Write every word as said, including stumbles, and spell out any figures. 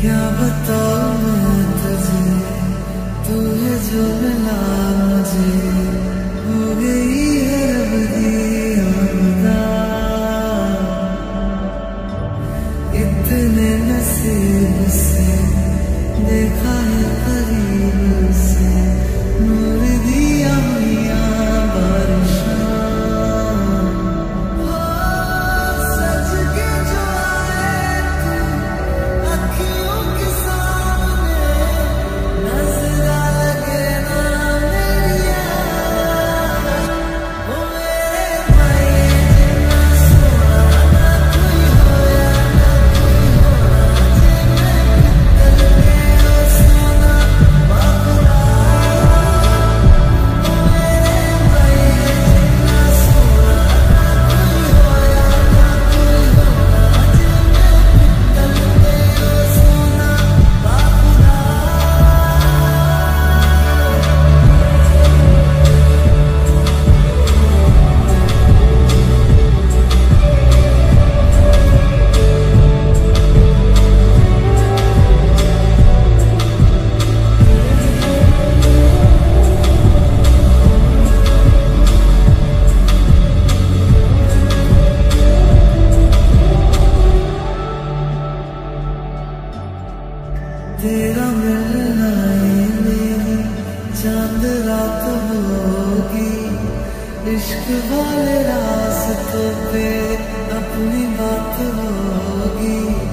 क्या बताऊं मैं तुझे, तू है जो मिला मुझे, हो गई है रब दी आमदा। इतने नसीब से देखा है करीब से, नूर दिया मियां बारिशा। सज के जो आए तू अखियों के सामने, नजरा लगे ना मेरी यार। ओ मेरे माहिए जिन्ना सोना, ना कोई होया ना कोई होना, जे मैं पित्तल के ओ सोना बाबरा। ओ मेरे माहिए जिन्ना सोना, ना कोई होया ना कोई होना, जे मैं पित्तल के ओ सोना बाबरा। तेरा मिलना ही मेरी चांद रात होगी, इश्क वाले रास्तों पे अपनी बात होगी।